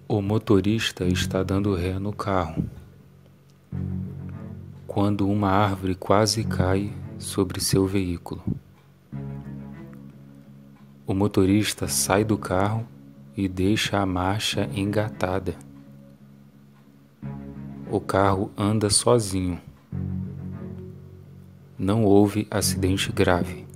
O motorista está dando ré no carro quando uma árvore quase cai sobre seu veículo. O motorista sai do carro e deixa a marcha engatada. O carro anda sozinho. Não houve acidente grave.